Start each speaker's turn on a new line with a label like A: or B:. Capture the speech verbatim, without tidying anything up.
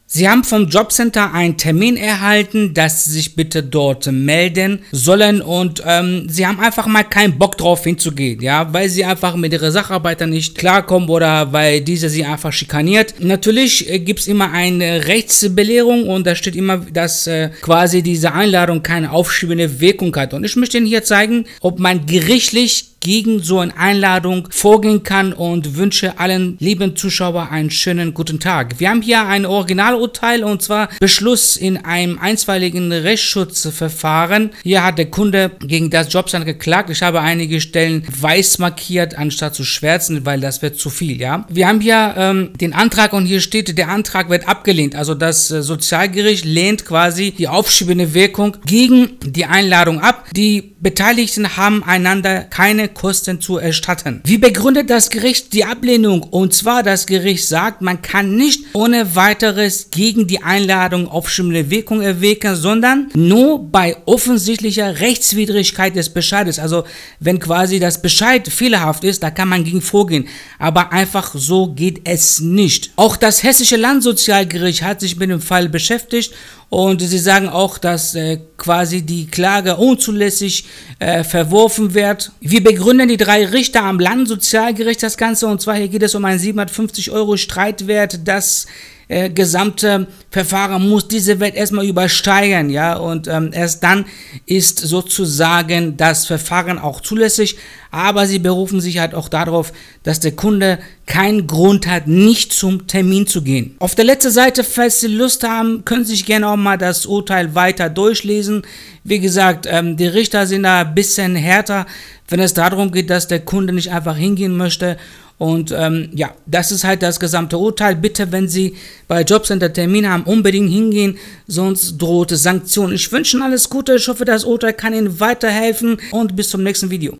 A: Sie haben vom Jobcenter einen Termin erhalten, dass Sie sich bitte dort melden sollen und ähm, Sie haben einfach mal keinen Bock drauf hinzugehen, ja, weil Sie einfach mit Ihren Sacharbeitern nicht klarkommen oder weil diese Sie einfach schikaniert. Natürlich äh, gibt es immer eine Rechtsbelehrung und da steht immer, dass äh, quasi diese Einladung keine aufschiebende Wirkung hat. Und ich möchte Ihnen hier zeigen, ob man gerichtlich gegen so eine Einladung vorgehen kann und wünsche allen lieben Zuschauern einen schönen guten Tag. Wir haben hier ein Originalurteil und zwar Beschluss in einem einstweiligen Rechtsschutzverfahren. Hier hat der Kunde gegen das Jobcenter geklagt. Ich habe einige Stellen weiß markiert, anstatt zu schwärzen, weil das wird zu viel, ja. Wir haben hier ähm, den Antrag und hier steht, der Antrag wird abgelehnt. Also das äh, Sozialgericht lehnt quasi die aufschiebende Wirkung gegen die Einladung ab. Die Beteiligten haben einander keine Kosten zu erstatten. Wie begründet das Gericht die Ablehnung? Und zwar, das Gericht sagt, man kann nicht ohne weiteres gegen die Einladung aufschiebende Wirkung erwägen, sondern nur bei offensichtlicher Rechtswidrigkeit des Bescheides. Also wenn quasi das Bescheid fehlerhaft ist, da kann man gegen vorgehen. Aber einfach so geht es nicht. Auch das Hessische Landsozialgericht hat sich mit dem Fall beschäftigt und sie sagen auch, dass äh, quasi die Klage unzulässig äh, verworfen wird. Wir begründen die drei Richter am Landsozialgericht das Ganze, und zwar hier geht es um einen siebenhundertfünfzig Euro Streitwert. Das äh, gesamte Verfahren muss diese Wert erstmal übersteigen, ja, und ähm, erst dann ist sozusagen das Verfahren auch zulässig. Aber sie berufen sich halt auch darauf, dass der Kunde keinen Grund hat, nicht zum Termin zu gehen. Auf der letzten Seite, falls Sie Lust haben, können Sie sich gerne auch mal das Urteil weiter durchlesen. Wie gesagt, ähm, die Richter sind da ein bisschen härter, wenn es darum geht, dass der Kunde nicht einfach hingehen möchte. Und ähm, ja, das ist halt das gesamte Urteil. Bitte, wenn Sie bei Jobcenter Termin haben, unbedingt hingehen, sonst droht Sanktionen. Ich wünsche Ihnen alles Gute. Ich hoffe, das Urteil kann Ihnen weiterhelfen und bis zum nächsten Video.